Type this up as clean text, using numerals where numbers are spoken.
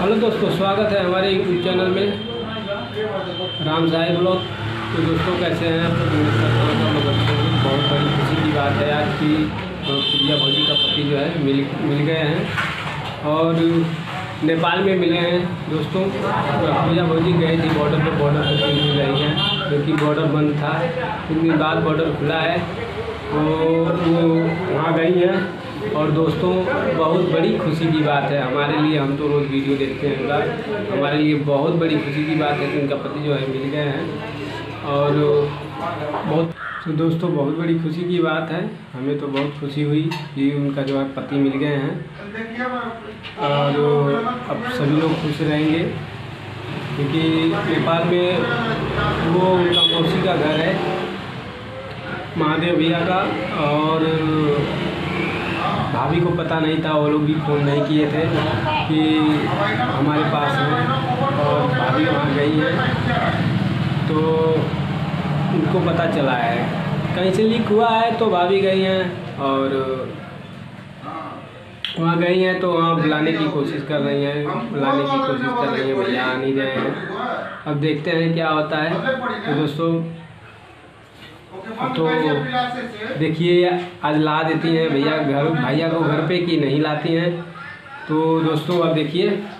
Hello दोस्तों, स्वागत है हमारे यूट्यूब चैनल में राम साहिब ब्लॉग। तो दोस्तों कैसे हैं आप लोग? बहुत बड़ी खुशी की बात है आज की। प्रिया भौजी का पति जो है मिल गए हैं और नेपाल में मिले हैं दोस्तों। प्रिया भौजी गई थी बॉर्डर पे 3 दिन रही हैं क्योंकि बॉर्डर बंद था। 3 दिन बाद बॉर्डर खुला है तो वो वहाँ गई हैं। और दोस्तों बहुत बड़ी खुशी की बात है हमारे लिए, हम तो रोज़ वीडियो देखते हैं उनका। हमारे लिए बहुत बड़ी खुशी की बात है कि उनका पति जो है मिल गए हैं और दोस्तों बहुत बड़ी खुशी की बात है। हमें तो बहुत खुशी हुई कि उनका जो है पति मिल गए हैं और अब सभी लोग खुश रहेंगे क्योंकि नेपाल में वो उनका मौसी का घर है, महादेव भैया का। और भाभी को पता नहीं था, वो लोग भी फ़ोन नहीं किए थे कि हमारे पास हैं और भाभी वहाँ गई हैं। तो उनको पता चला है, कहीं से लीक हुआ है तो भाभी गई हैं और वहाँ गई हैं तो वहाँ बुलाने की कोशिश कर रही हैं, भैया आ नहीं रहे हैं। अब देखते हैं क्या होता है। तो दोस्तों तो देखिए आज ला देती हैं भैया को घर पे कि नहीं लाती हैं। तो दोस्तों अब देखिए